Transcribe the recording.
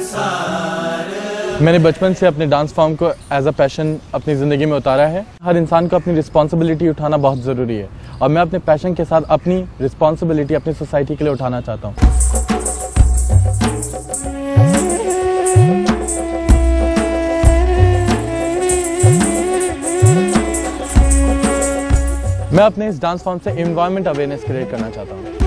मैंने बचपन से अपने डांस फॉर्म को एज अ पैशन अपनी ज़िंदगी में उतारा है। हर इंसान को अपनी रिस्पॉन्सिबिलिटी उठाना बहुत ज़रूरी है और मैं अपने पैशन के साथ अपनी रिस्पॉन्सिबिलिटी अपनी सोसाइटी के लिए उठाना चाहता हूँ। मैं अपने इस डांस फॉर्म से एनवायरनमेंट अवेयरनेस क्रिएट करना चाहता हूँ।